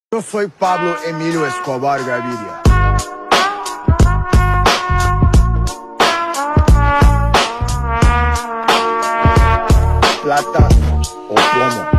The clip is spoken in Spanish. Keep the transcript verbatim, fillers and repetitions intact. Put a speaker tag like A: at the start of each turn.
A: Yo soy Pablo Emilio Escobar Gaviria. Plata o plomo.